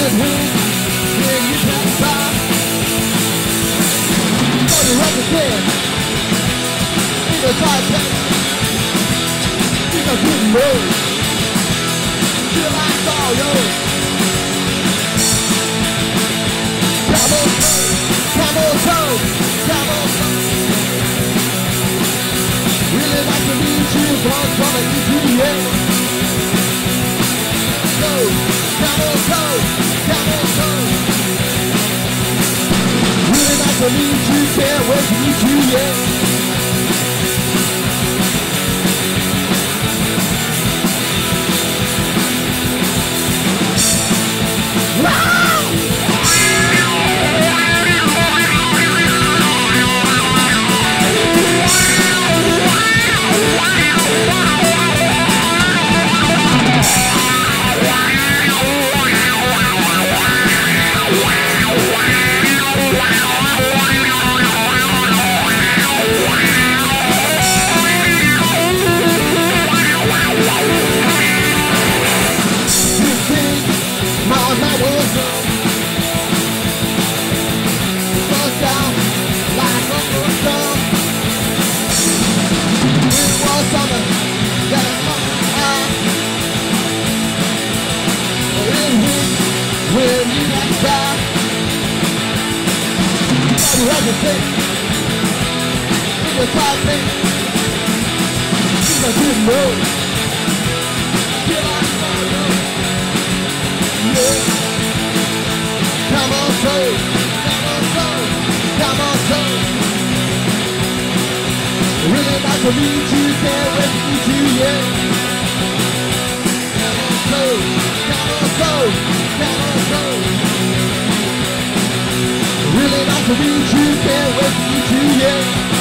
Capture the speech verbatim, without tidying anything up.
With whom when you pass by, so you represent in the dark place, because you know till I saw you. Camel toe, camel toe, camel toe. Really like to meet you, born from the E T A. So, camel toe, camel toe. Really like to meet you, can't wait to meet you, yeah. When you got back, you hesitate in your car thing, because you know till I saw you. Yeah. Come on, soul, come on, soul, come on, soul. Really like to meet you, can't wait to meet you, yeah. Come on, soul, come on, soul, come on, soul. Really like to meet you, can't wait to meet you, yeah.